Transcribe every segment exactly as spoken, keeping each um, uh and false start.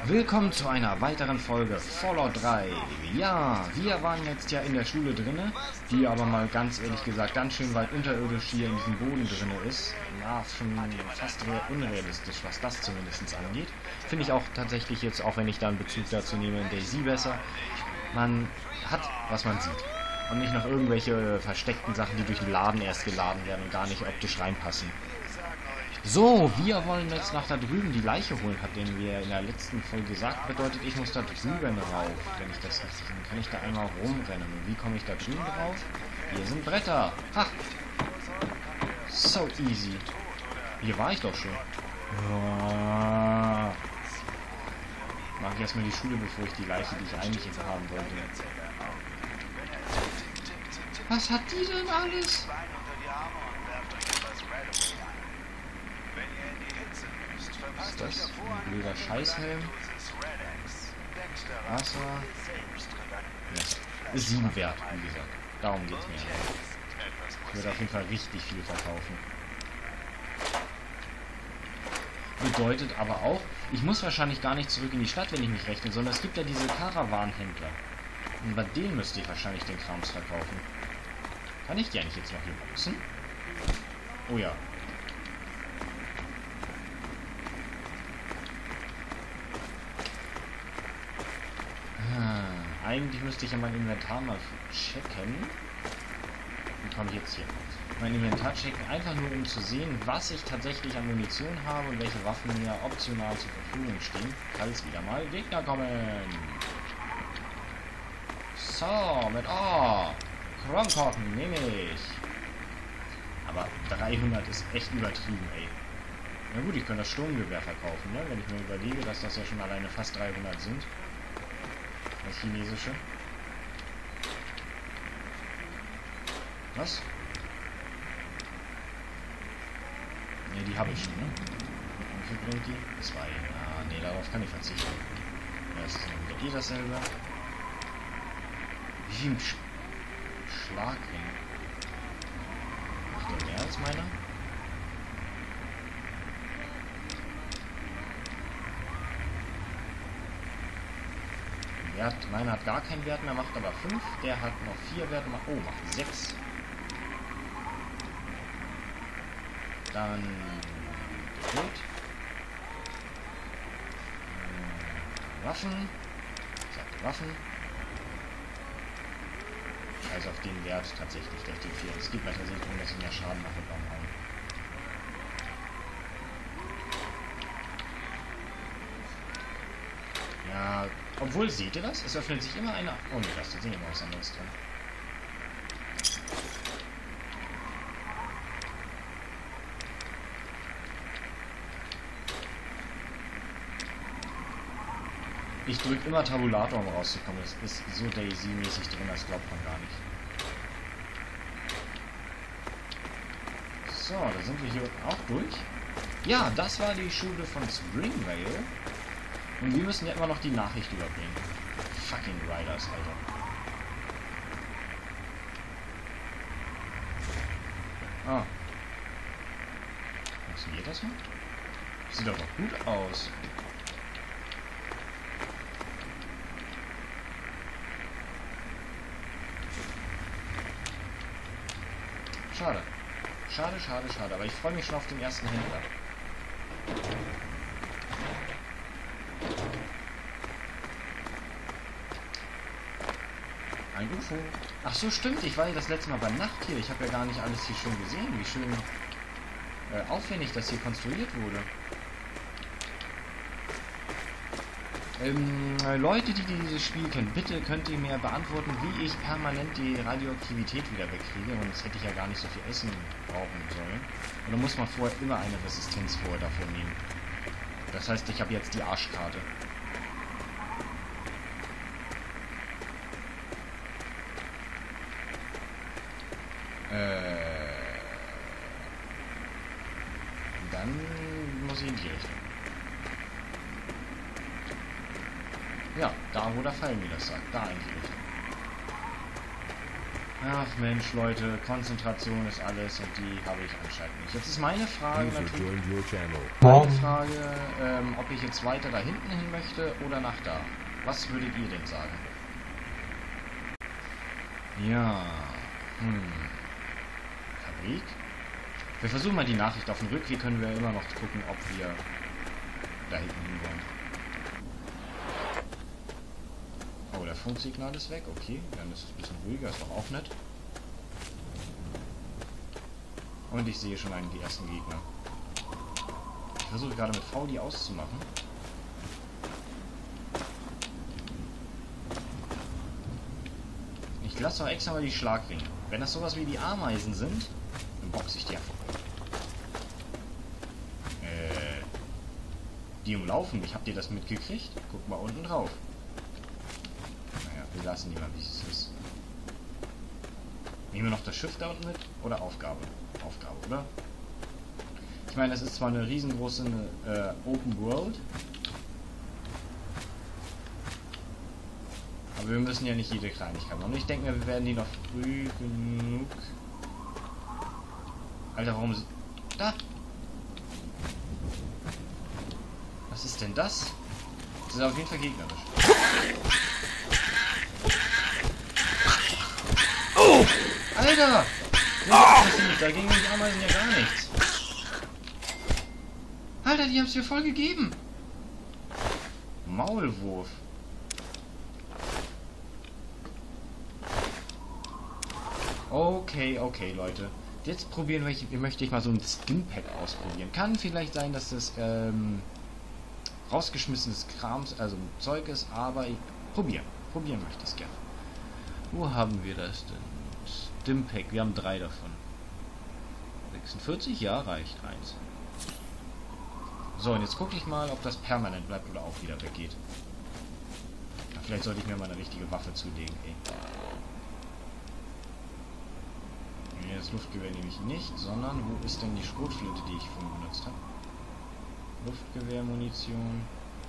Willkommen zu einer weiteren Folge Fallout drei. Ja, wir waren jetzt ja in der Schule drinne, die aber mal ganz ehrlich gesagt ganz schön weit unterirdisch hier in diesem Boden drinne ist. Ja, schon fast unrealistisch, was das zumindest angeht. Finde ich auch tatsächlich jetzt, auch wenn ich da einen Bezug dazu nehme, in DayZ besser. Man hat, was man sieht. Und nicht noch irgendwelche versteckten Sachen, die durch den Laden erst geladen werden und gar nicht optisch reinpassen. So, wir wollen jetzt nach da drüben die Leiche holen, hat den wir in der letzten Folge gesagt. Bedeutet, ich muss da drüben rauf, wenn ich das richtig... Dann kann ich da einmal rumrennen. Und wie komme ich da drüben drauf? Hier sind Bretter. Ha! So easy. Hier war ich doch schon. Oh. Mach ich erstmal die Schule, bevor ich die Leiche, die ich eigentlich jetzt haben wollte. Was hat die denn alles? Was ist das? Ein blöder Scheißhelm. Wasser. Ja. Ist sieben wert, wie gesagt. Darum geht's mir. Ich würde auf jeden Fall richtig viel verkaufen. Bedeutet aber auch, ich muss wahrscheinlich gar nicht zurück in die Stadt, wenn ich mich rechne, sondern es gibt ja diese Karawanenhändler. Und bei denen müsste ich wahrscheinlich den Krams verkaufen. Kann ich die eigentlich jetzt noch hier boxen? Oh ja. Eigentlich müsste ich ja mein Inventar mal checken. Wie komme ich jetzt hier? Mein Inventar checken, einfach nur um zu sehen, was ich tatsächlich an Munition habe und welche Waffen mir optional zur Verfügung stehen, falls wieder mal Gegner kommen. So, mit A. Kronkorken nehme ich. Aber dreihundert ist echt übertrieben, ey. Na gut, ich könnte das Sturmgewehr verkaufen, ne? Wenn ich mir überlege, dass das ja schon alleine fast dreihundert sind. Das chinesische. Was? Ne, die habe ich schon, ne? Wie viel bringt die? Zwei. Ah, ne, darauf kann ich verzichten. Das ist dann wieder eh dasselbe. Wie viel Sch Schlagring? Macht der mehr als meiner? Wert, meiner hat gar keinen Wert mehr, macht aber fünf. Der hat noch vier Werte, macht, oh, macht sechs. Dann gut. Äh, Waffen. Ich sagte Waffen. Also auf den Wert tatsächlich durch die vier. Es geht mir tatsächlich darum, dass ich mehr Schaden mache beim Hauen. Ja, obwohl, seht ihr das? Es öffnet sich immer eine... Oh, ne, das sieht immer was anderes drin. Ich drücke immer Tabulator, um rauszukommen. Das ist so DayZ-mäßig drin, das glaubt man gar nicht. So, da sind wir hier auch durch. Ja, das war die Schule von Springvale. Und wir müssen ja immer noch die Nachricht überbringen. Fucking Riders, Alter. Ah. Funktioniert das noch? Sieht doch noch gut aus. Schade. Schade, schade, schade. Aber ich freue mich schon auf den ersten Händler. Ein U F O. Ach so, stimmt. Ich war ja das letzte Mal bei Nacht hier. Ich habe ja gar nicht alles hier schön gesehen. Wie schön äh, aufwendig das hier konstruiert wurde. Ähm, Leute, die dieses Spiel kennen, bitte könnt ihr mir beantworten, wie ich permanent die Radioaktivität wieder wegkriege. Und das hätte ich ja gar nicht so viel Essen brauchen sollen. Und dann muss man vorher immer eine Resistenz vorher dafür nehmen. Das heißt, ich habe jetzt die Arschkarte. Äh, dann muss ich in die Richtung. Ja, da wo der Pfeil mir das sagt. Da in die Richtung. Ach Mensch, Leute, Konzentration ist alles und die habe ich anscheinend nicht. Jetzt ist meine Frage natürlich, meine Frage, ähm, ob ich jetzt weiter da hinten hin möchte oder nach da. Was würdet ihr denn sagen? Ja, hm. Fabrik? Wir versuchen mal die Nachricht auf dem Rückweg, können wir immer noch gucken, ob wir da hinten hin wollen. Oh, der Funksignal ist weg, okay, dann ist es ein bisschen ruhiger, ist doch auch nett. Und ich sehe schon einen, die ersten Gegner. Ich versuche gerade mit V die auszumachen. Ich lasse doch extra mal die Schlagringe. Wenn das sowas wie die Ameisen sind, dann boxe ich die einfach. Äh, die umlaufen mich, habt ihr das mitgekriegt? Guckt mal unten drauf. Naja, wir lassen die mal, wie es ist. Nehmen wir noch das Schiff da unten mit? Oder Aufgabe? Aufgabe, oder? Ich meine, das ist zwar eine riesengroße äh, Open World, aber wir müssen ja nicht jede Kleinigkeit machen. Ich denke mir, wir werden die noch früh genug... Alter, warum... Da! Was ist denn das? Das ist auf jeden Fall gegnerisch. Oh! Alter! Da gingen die Ameisen ja gar nichts. Alter, die haben es mir voll gegeben. Maulwurf. Okay, okay, Leute. Jetzt probieren wir, ich, möchte ich mal so ein Stimpack ausprobieren. Kann vielleicht sein, dass das ähm, rausgeschmissenes Krams, also Zeug ist, aber ich probieren. Probieren möchte ich es gerne. Wo haben wir das denn? Stimpack, wir haben drei davon. sechsundvierzig? Ja, reicht eins. So, und jetzt gucke ich mal, ob das permanent bleibt oder auch wieder weggeht. Ja, vielleicht sollte ich mir mal eine richtige Waffe zulegen, ey. Nee, das Luftgewehr nehme ich nicht, sondern wo ist denn die Schrotflinte, die ich vorhin benutzt habe? Luftgewehrmunition.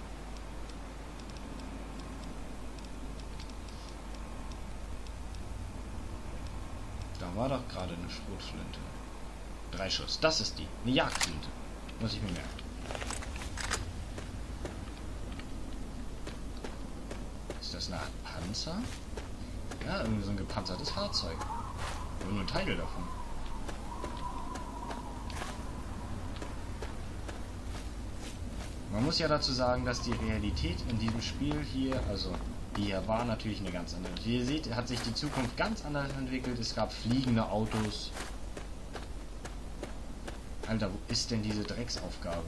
Da war doch gerade eine Schrotflinte. Drei Schuss. Das ist die. Eine Jagdflinte. Muss ich mir merken. Ist das eine Art Panzer? Ja, irgendwie so ein gepanzertes Fahrzeug. Aber nur Teile davon. Man muss ja dazu sagen, dass die Realität in diesem Spiel hier, also die hier war, natürlich eine ganz andere. Wie ihr seht, hat sich die Zukunft ganz anders entwickelt. Es gab fliegende Autos. Alter, wo ist denn diese Drecksaufgabe?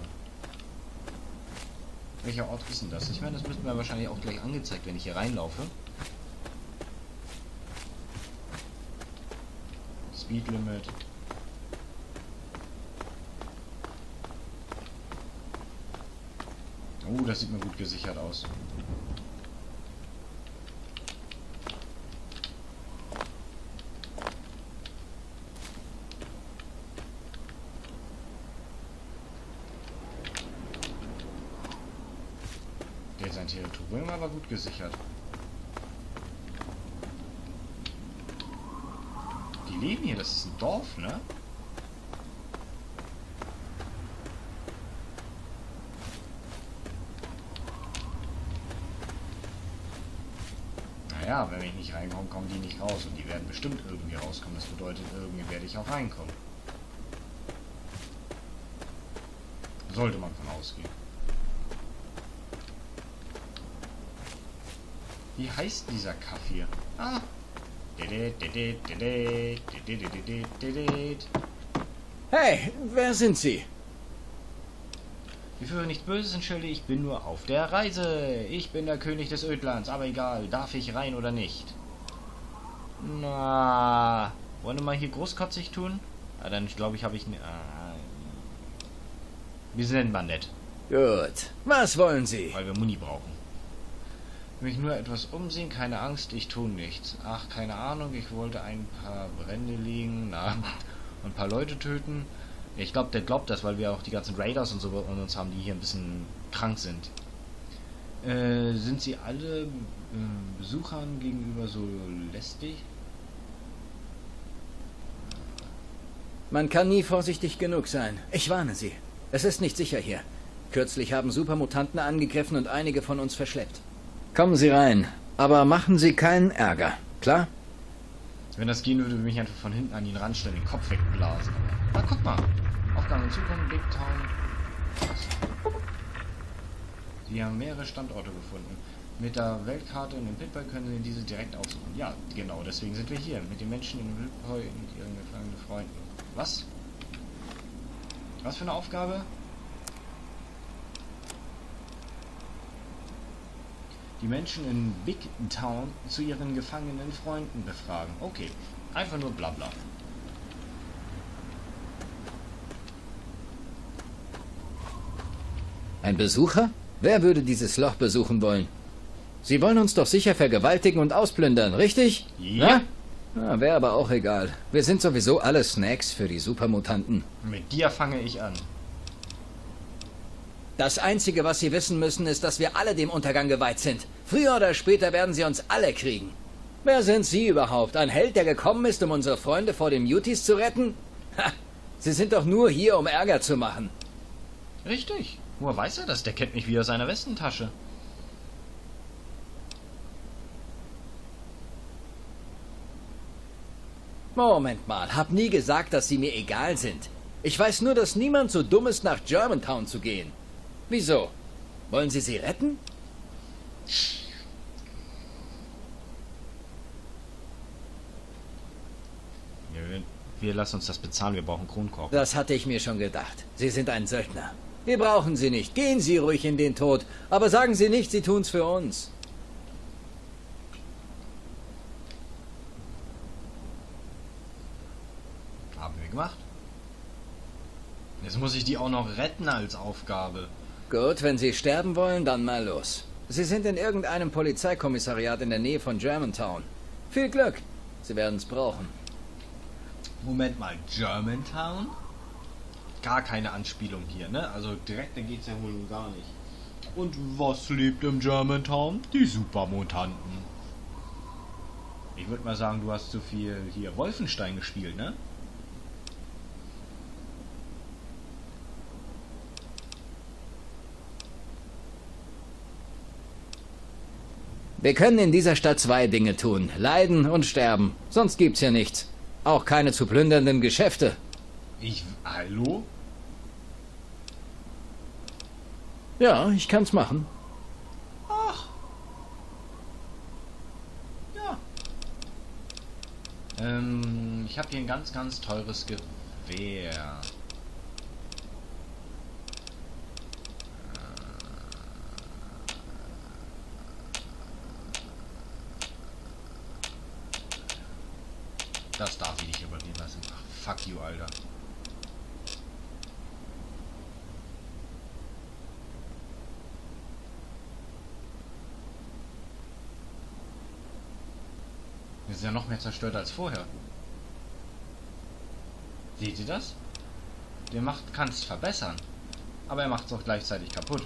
Welcher Ort ist denn das? Ich meine, das müsste mir wahrscheinlich auch gleich angezeigt, wenn ich hier reinlaufe. Speed Limit. Oh, das sieht mir gut gesichert aus. Sein Territorium aber gut gesichert. Die leben hier, das ist ein Dorf, ne? Naja, wenn ich nicht reinkomme, kommen die nicht raus und die werden bestimmt irgendwie rauskommen. Das bedeutet, irgendwie werde ich auch reinkommen. Sollte man von ausgehen. Wie heißt dieser Kaffee? Ah. Hey, wer sind Sie? Ich führe nichts Böses in Schilde, ich bin nur auf der Reise. Ich bin der König des Ödlands, aber egal, darf ich rein oder nicht? Na, wollen wir mal hier großkotzig tun? Ah, dann glaube ich, habe ich... Ah, wir sind mal nett. Gut, was wollen Sie? Weil wir Muni brauchen. Mich nur etwas umsehen, keine Angst, ich tue nichts. Ach, keine Ahnung, ich wollte ein paar Brände legen, na, und ein paar Leute töten. Ich glaube, der glaubt das, weil wir auch die ganzen Raiders und so und uns haben, die hier ein bisschen krank sind. Äh, sind sie alle äh, Besuchern gegenüber so lästig? Man kann nie vorsichtig genug sein. Ich warne Sie. Es ist nicht sicher hier. Kürzlich haben Supermutanten angegriffen und einige von uns verschleppt. Kommen Sie rein, aber machen Sie keinen Ärger, klar? Wenn das gehen würde, würde ich mich einfach von hinten an ihn ranstellen, den Kopf wegblasen. Na, guck mal. Aufgaben in Zukunft, Big Town. Sie haben mehrere Standorte gefunden. Mit der Weltkarte und dem Pitball können Sie diese direkt aussuchen. Ja, genau, deswegen sind wir hier. Mit den Menschen in Wilpoi und ihren gefangenen Freunden. Was? Was für eine Aufgabe? Die Menschen in Big Town zu ihren gefangenen Freunden befragen. Okay, einfach nur Blabla. Ein Besucher? Wer würde dieses Loch besuchen wollen? Sie wollen uns doch sicher vergewaltigen und ausplündern, richtig? Ja. Ja, wäre aber auch egal. Wir sind sowieso alle Snacks für die Supermutanten. Mit dir fange ich an. Das Einzige, was Sie wissen müssen, ist, dass wir alle dem Untergang geweiht sind. Früher oder später werden Sie uns alle kriegen. Wer sind Sie überhaupt? Ein Held, der gekommen ist, um unsere Freunde vor den Muties zu retten? Ha! Sie sind doch nur hier, um Ärger zu machen. Richtig. Woher weiß er das? Der kennt mich wie aus seiner Westentasche. Moment mal, hab nie gesagt, dass Sie mir egal sind. Ich weiß nur, dass niemand so dumm ist, nach Germantown zu gehen. Wieso? Wollen Sie sie retten? Wir, wir lassen uns das bezahlen, wir brauchen Kronkorken. Das hatte ich mir schon gedacht. Sie sind ein Söldner. Wir brauchen Sie nicht. Gehen Sie ruhig in den Tod. Aber sagen Sie nicht, Sie tun's für uns. Haben wir gemacht. Jetzt muss ich die auch noch retten als Aufgabe. Gut, wenn Sie sterben wollen, dann mal los. Sie sind in irgendeinem Polizeikommissariat in der Nähe von Germantown. Viel Glück. Sie werden es brauchen. Moment mal, Germantown? Gar keine Anspielung hier, ne? Also direkt, da geht's ja wohl gar nicht. Und was lebt im Germantown? Die Supermutanten. Ich würde mal sagen, du hast zu viel hier Wolfenstein gespielt, ne? Wir können in dieser Stadt zwei Dinge tun. Leiden und sterben. Sonst gibt's hier nichts. Auch keine zu plündernden Geschäfte. Ich... Hallo? Ja, ich kann's machen. Ach. Ja. Ähm, ich habe hier ein ganz, ganz teures Gewehr. Das darf ich nicht überleben lassen. Ach, fuck you, Alter. Wir sind ja noch mehr zerstört als vorher. Seht ihr das? Der macht, kann es verbessern. Aber er macht es auch gleichzeitig kaputt.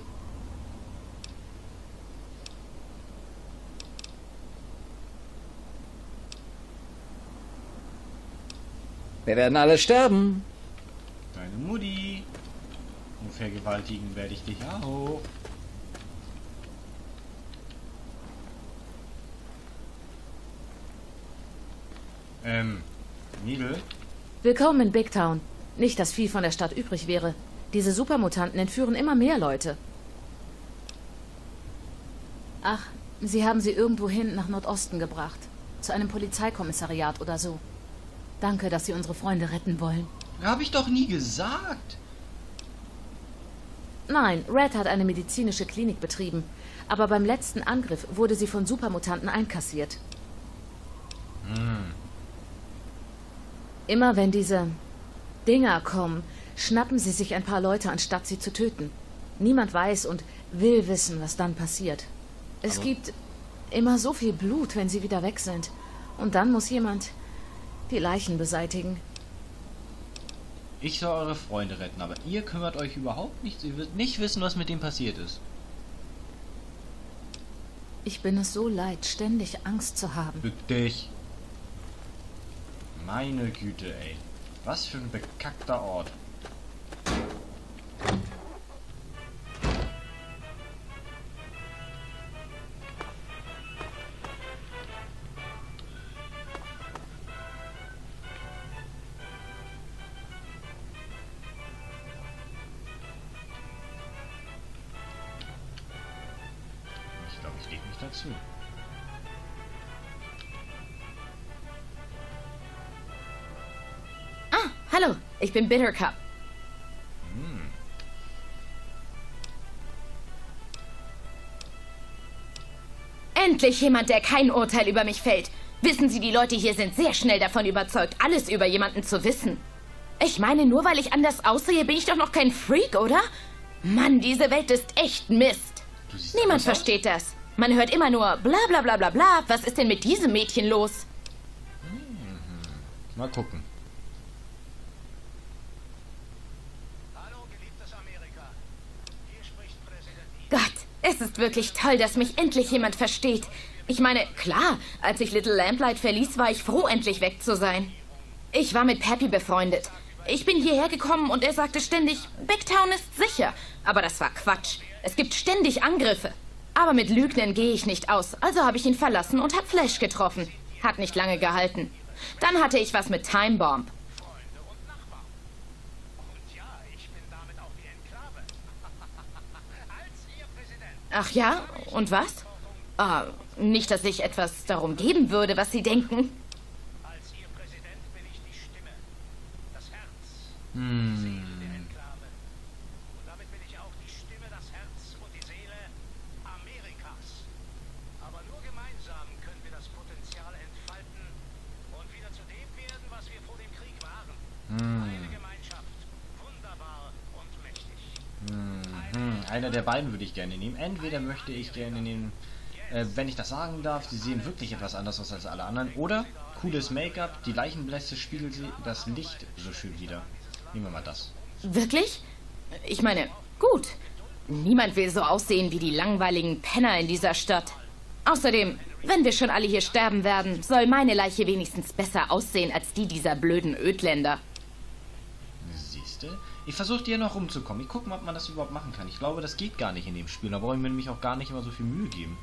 Wir werden alle sterben. Deine Mutti. Und vergewaltigen werde ich dich auch. Ähm, Needle? Willkommen in Big Town. Nicht, dass viel von der Stadt übrig wäre. Diese Supermutanten entführen immer mehr Leute. Ach, sie haben sie irgendwohin nach Nordosten gebracht. Zu einem Polizeikommissariat oder so. Danke, dass Sie unsere Freunde retten wollen. Hab ich doch nie gesagt. Nein, Red hat eine medizinische Klinik betrieben. Aber beim letzten Angriff wurde sie von Supermutanten einkassiert. Hm. Immer wenn diese Dinger kommen, schnappen sie sich ein paar Leute, anstatt sie zu töten. Niemand weiß und will wissen, was dann passiert. Es Aber gibt immer so viel Blut, wenn sie wieder weg sind. Und dann muss jemand die Leichen beseitigen. Ich soll eure Freunde retten, aber ihr kümmert euch überhaupt nicht. Ihr werdet nicht wissen, was mit dem passiert ist. Ich bin es so leid, ständig Angst zu haben. Bück dich. Meine Güte, ey. Was für ein bekackter Ort. Ich glaube, ich lege mich dazu. Ah, hallo, ich bin Bittercup. Hm. Endlich jemand, der kein Urteil über mich fällt. Wissen Sie, die Leute hier sind sehr schnell davon überzeugt, alles über jemanden zu wissen. Ich meine, nur weil ich anders aussehe, bin ich doch noch kein Freak, oder? Mann, diese Welt ist echt Mist. Du siehst Niemand anders aus. versteht das. Man hört immer nur bla bla bla bla bla. Was ist denn mit diesem Mädchen los? Mal gucken. Gott, es ist wirklich toll, dass mich endlich jemand versteht. Ich meine, klar, als ich Little Lamplight verließ, war ich froh, endlich weg zu sein. Ich war mit Pappy befreundet. Ich bin hierher gekommen und er sagte ständig, Big Town ist sicher. Aber das war Quatsch. Es gibt ständig Angriffe. Aber mit Lügnen gehe ich nicht aus, also habe ich ihn verlassen und habe Flash getroffen. Hat nicht lange gehalten. Dann hatte ich was mit Time Bomb. Ach ja? Und was? Ah, nicht, dass ich etwas darum geben würde, was Sie denken. Als Ihr Präsident bin ich die Stimme, das Herz, Hm. die Seele der Enklave. Und damit bin ich auch die Stimme, das Herz und die Seele Amerikas. Aber nur gemeinsam können wir das Potenzial entfalten und wieder zu dem werden, was wir vor dem Krieg waren. Eine Gemeinschaft, wunderbar und mächtig. Hm. Einer der beiden würde ich gerne nehmen. Entweder möchte ich gerne nehmen, äh, wenn ich das sagen darf, sie sehen wirklich etwas anders aus als alle anderen. Oder cooles Make-up, die Leichenblässe spiegelt sie das Licht so schön wieder. Nehmen wir mal das. Wirklich? Ich meine, gut. Niemand will so aussehen wie die langweiligen Penner in dieser Stadt. Außerdem, wenn wir schon alle hier sterben werden, soll meine Leiche wenigstens besser aussehen als die dieser blöden Ödländer. Siehste? Ich versuche dir noch rumzukommen. Ich gucke mal, ob man das überhaupt machen kann. Ich glaube, das geht gar nicht in dem Spiel. Da brauche ich mir nämlich auch gar nicht immer so viel Mühe geben.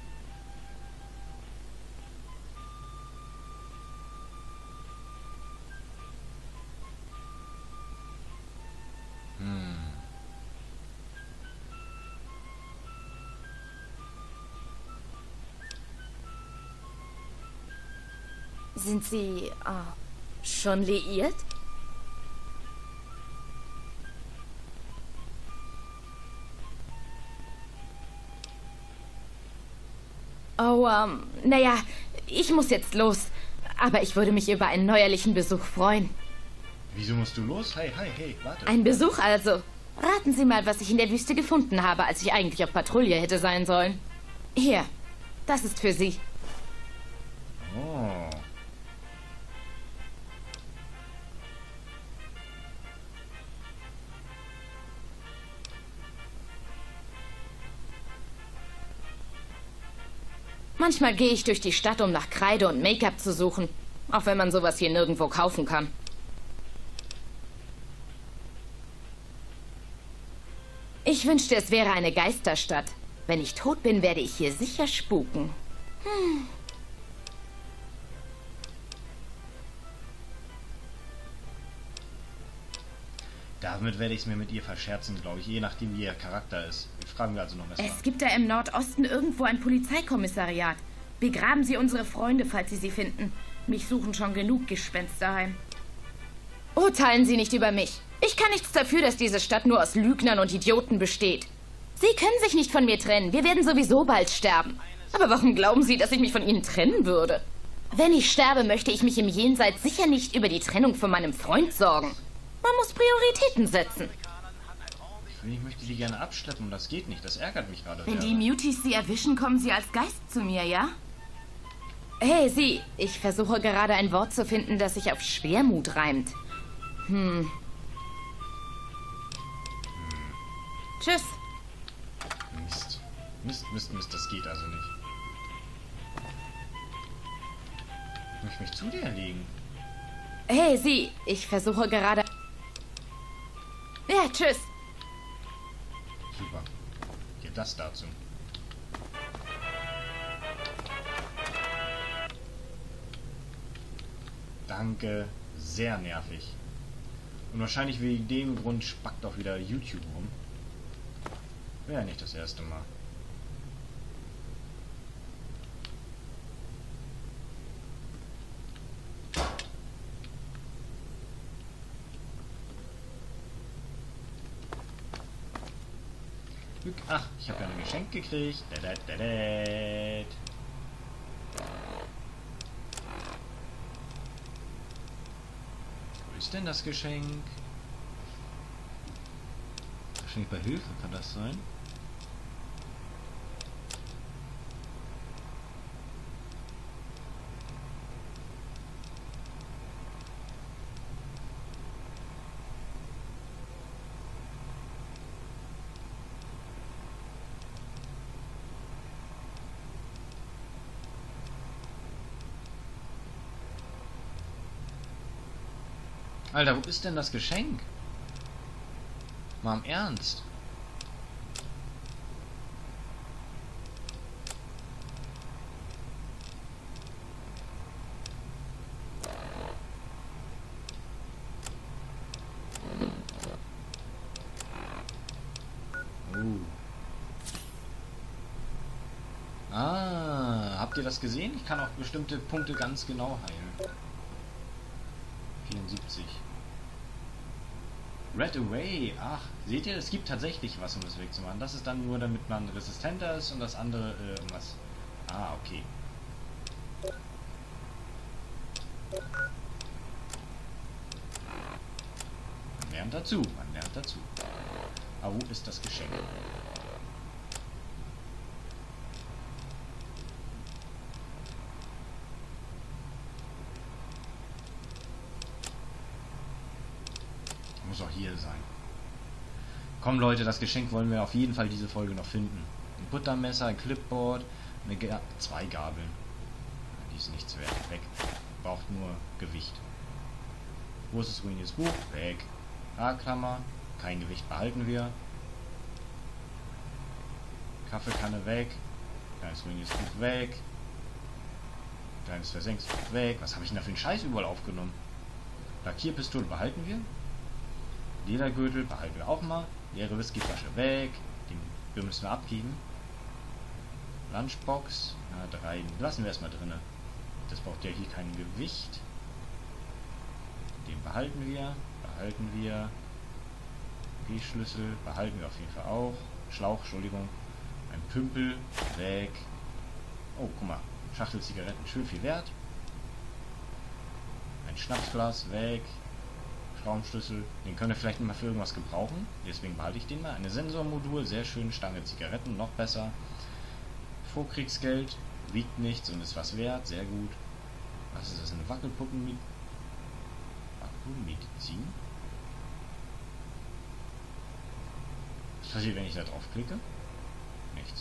Hm. Sind Sie ah, schon liiert? Oh, ähm, naja, ich muss jetzt los. Aber ich würde mich über einen neuerlichen Besuch freuen. Wieso musst du los? Hey, hey, hey, warte. Ein Besuch also. Raten Sie mal, was ich in der Wüste gefunden habe, als ich eigentlich auf Patrouille hätte sein sollen. Hier, das ist für Sie. Oh. Manchmal gehe ich durch die Stadt, um nach Kreide und Make-up zu suchen. Auch wenn man sowas hier nirgendwo kaufen kann. Ich wünschte, es wäre eine Geisterstadt. Wenn ich tot bin, werde ich hier sicher spuken. Hm. Damit werde ich es mir mit ihr verscherzen, glaube ich, je nachdem wie ihr Charakter ist. Jetzt fragen wir also noch was. Es gibt da im Nordosten irgendwo ein Polizeikommissariat. Begraben Sie unsere Freunde, falls Sie sie finden. Mich suchen schon genug Gespenster heim. Urteilen Sie nicht über mich. Ich kann nichts dafür, dass diese Stadt nur aus Lügnern und Idioten besteht. Sie können sich nicht von mir trennen. Wir werden sowieso bald sterben. Aber warum glauben Sie, dass ich mich von Ihnen trennen würde? Wenn ich sterbe, möchte ich mich im Jenseits sicher nicht über die Trennung von meinem Freund sorgen. Man muss Prioritäten setzen. Ich möchte die gerne abschleppen und das geht nicht. Das ärgert mich gerade. Wenn sehr. die Muties Sie erwischen, kommen Sie als Geist zu mir, ja? Hey, Sie, ich versuche gerade ein Wort zu finden, das sich auf Schwermut reimt. Hm. hm. Tschüss. Mist. Mist, Mist, Mist, das geht also nicht. Ich möchte mich zu dir legen. Hey, Sie, ich versuche gerade... Ja, tschüss. Super. Hier das dazu. Danke. Sehr nervig. Und wahrscheinlich wegen dem Grund spackt auch wieder YouTube rum. Wäre ja nicht das erste Mal. Ach, ich habe ja ein Geschenk gekriegt. Dadat, dadat. Wo ist denn das Geschenk? Wahrscheinlich bei Hilfe kann das sein. Alter, wo ist denn das Geschenk? Mal im Ernst. Oh. Ah, habt ihr das gesehen? Ich kann auch bestimmte Punkte ganz genau heilen. vierundsiebzig. Red Away. Ach, seht ihr, es gibt tatsächlich was, um das wegzumachen. Das ist dann nur, damit man resistenter ist und das andere äh, was. Ah, okay. Man lernt dazu, man lernt dazu. Aber wo ist das Geschenk? Muss auch hier sein. Komm Leute, das Geschenk wollen wir auf jeden Fall diese Folge noch finden. Ein Buttermesser, ein Clipboard, eine Ga zwei Gabeln. Die ist nichts wert. Weg. Braucht nur Gewicht. Wo ist das ruiniges Buch? Weg. A-Klammer. Kein Gewicht behalten wir. Kaffeekanne weg. Kleines ruiniges Buch weg. Kleines versenktes Buch weg. Was habe ich denn da für einen Scheiß überall aufgenommen? Lackierpistole behalten wir. Ledergürtel behalten wir auch mal. Leere Whiskyflasche weg. Den müssen wir abgeben. Lunchbox. Na, drei. Lassen wir erstmal drin. Das braucht ja hier kein Gewicht. Den behalten wir. Behalten wir. G-Schlüssel behalten wir auf jeden Fall auch. Schlauch, Entschuldigung. Ein Pümpel. Weg. Oh, guck mal. Schachtel Zigaretten. Schön viel wert. Ein Schnapsglas. Weg. Schraubenschlüssel, den können wir vielleicht mal für irgendwas gebrauchen, deswegen behalte ich den mal. Eine Sensormodul, sehr schön, Stange Zigaretten, noch besser. Vorkriegsgeld, wiegt nichts und ist was wert, sehr gut. Was ist das, eine Wackelpuppenmedizin? Was passiert, wenn ich da drauf klicke? Nichts.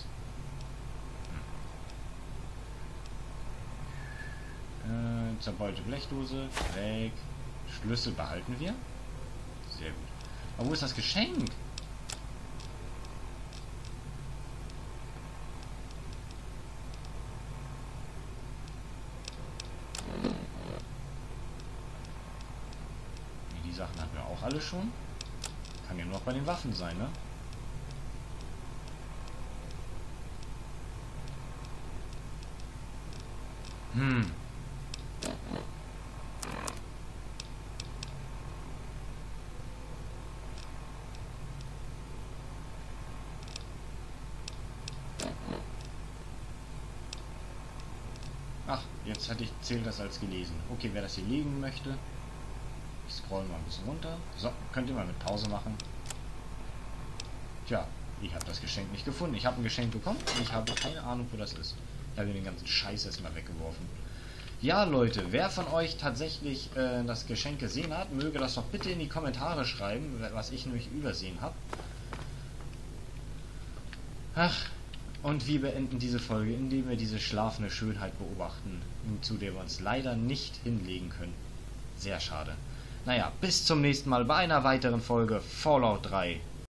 Hm. Äh, zerbeulte Blechdose, weg. Schlüssel behalten wir. Sehr gut. Aber wo ist das Geschenk? Die Sachen hatten wir auch alle schon. Kann ja nur noch bei den Waffen sein, ne? Hm. Ach, jetzt hatte ich zählt das als gelesen. Okay, wer das hier legen möchte, ich scroll mal ein bisschen runter. So, könnt ihr mal mit Pause machen. Tja, ich habe das Geschenk nicht gefunden. Ich habe ein Geschenk bekommen und ich habe keine Ahnung, wo das ist. Ich habe den ganzen Scheiß erstmal weggeworfen. Ja, Leute, wer von euch tatsächlich äh, das Geschenk gesehen hat, möge das doch bitte in die Kommentare schreiben, was ich nämlich übersehen habe. Ach, und wir beenden diese Folge, indem wir diese schlafende Schönheit beobachten, zu der wir uns leider nicht hinlegen können. Sehr schade. Naja, bis zum nächsten Mal bei einer weiteren Folge Fallout drei.